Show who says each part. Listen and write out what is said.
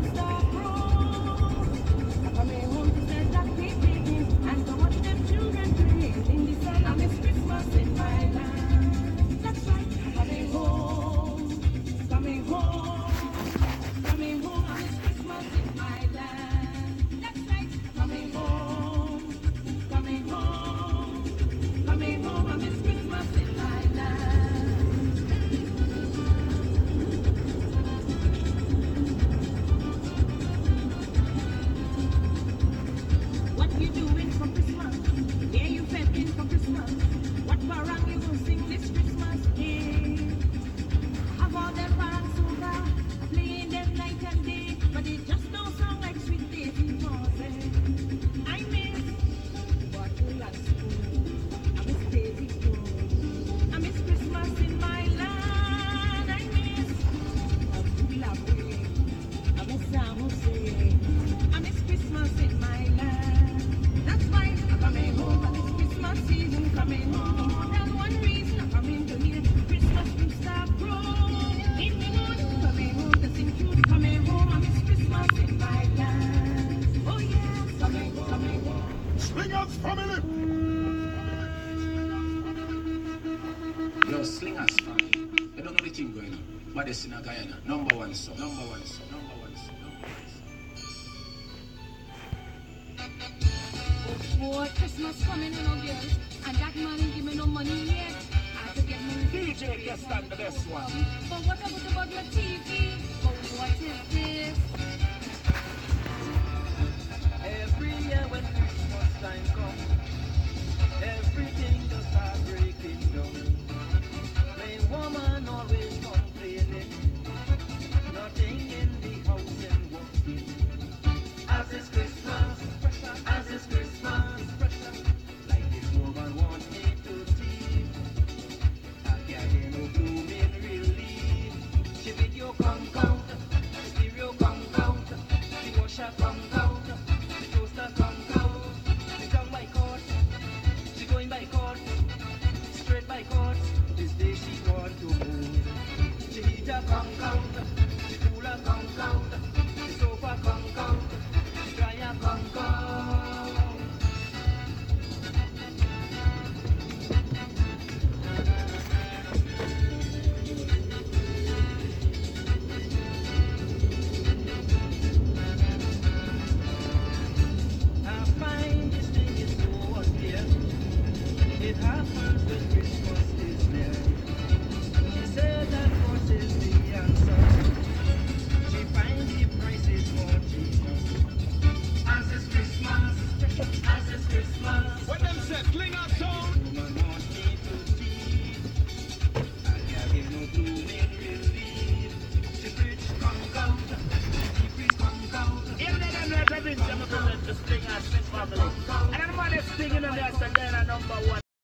Speaker 1: Slingers family!
Speaker 2: Yo, Slingers family. You don't know the thing going on. But it's in a Guyana. Number one song. Number one song. Number one song. Number one song.
Speaker 3: Boy, Christmas coming in, oh girl, and that man ain't give me no money yet. I have to get money.
Speaker 2: DJ Kestan, the best one.
Speaker 3: But what about your TV? Oh, what is this?
Speaker 4: Every year when Christmas time comes, everything just start breaking down. My woman always complaining, nothing in the house and working. As it's Christmas, as it's Christmas, like this woman wants me to see. I can't get no blooming relief. She video come out, stereo come out, the washer come out, the toaster come out. She come by court, she going by court, straight by court. This day she want to move. She heater come out, the cooler come out, the sofa come out, the dryer come out. I find this thing is so unfair. It happens when Christmas is near. She said that course is the answer. She finds the prices more cheaper. As it's Christmas, as it's Christmas.
Speaker 1: When them say Slinger sound,
Speaker 4: Woman wants me to see. I can't give no blooming relief. She preach come out, she preach come out.
Speaker 5: Even though I'm not a Vince, I'm a present the Slingers family. And I'm on the singing on the number one.